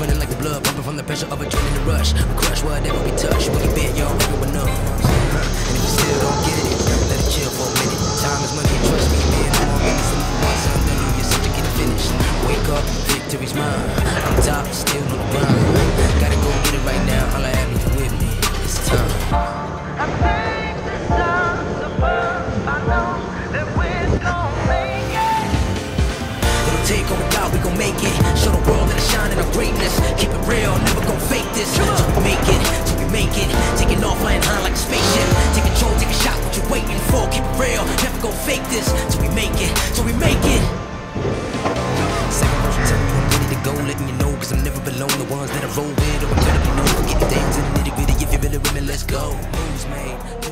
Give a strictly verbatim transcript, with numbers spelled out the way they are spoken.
feeling like the blood pumping from the pressure of adrenaline rush. We crush whatever we touch. When you bet, yo, everyone knows. And if you still don't get it, let it chill for a minute. Time is money, and trust me, man. I'm all minutes and months under you. You're such to get it finished. Wake up, victory's mine. I'm top, still on the grind. Gotta go get it right now. All I have is you with me. It's time. I think the stars above. I know that we're gonna make it. It'll take on God, we gon' make it. Show the world that I shine in our greatness. Keep it real, never gon' fake this. So we make it, so we make it. Taking off, flying high like a spaceship. Take control, take a shot, what you waiting for? Keep it real, never gon' fake this. So we make it, so we make it. Second verse, tell me I'm ready to go, letting you know, cause I'm never below the ones that I roll with. Or I'm gonna be known for getting down to the nitty gritty. If you really with me, let's go. Moves made.